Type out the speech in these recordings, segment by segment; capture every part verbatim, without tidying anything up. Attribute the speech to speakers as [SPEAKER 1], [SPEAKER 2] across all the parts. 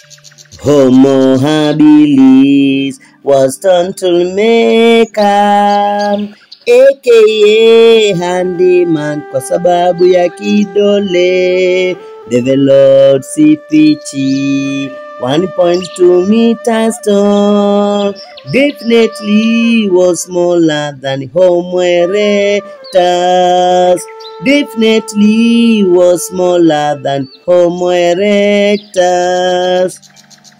[SPEAKER 1] Homo habilis was turtle maker, aka handyman, kwa sababu ya kidole. Developed C P G, one point two meters tall. Definitely was smaller than Homo erectus. Definitely was smaller than Homo erectus.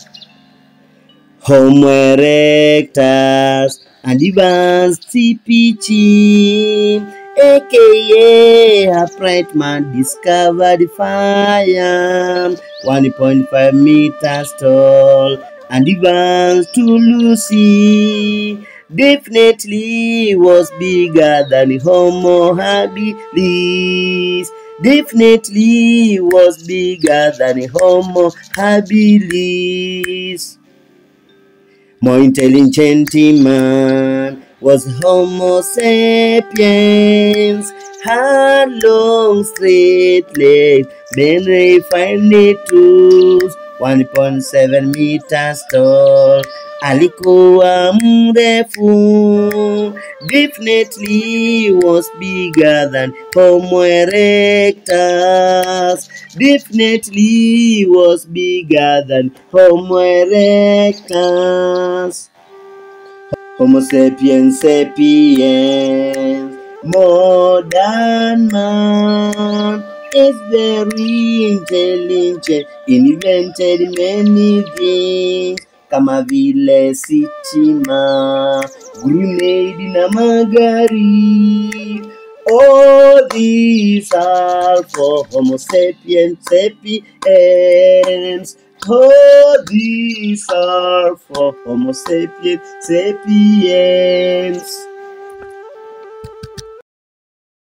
[SPEAKER 1] Homo erectus and advanced C P G, aka upright man, discovered fire, one point five meters tall, and advanced to Lucy. Definitely was bigger than Homo habilis. Definitely was bigger than Homo habilis. More intelligent man was Homo sapiens. Had long straight legs, then refined tools, one point seven meters tall. Alikuwa mrefu. Definitely was bigger than Homo erectus. Definitely was bigger than Homo erectus. Homo sapiens sapiens, modern man, is very intelligent, invented many things, kama vile sitima, grenade na magari. All these are for Homo sapiens sapiens. All these are for Homo sapiens sapiens.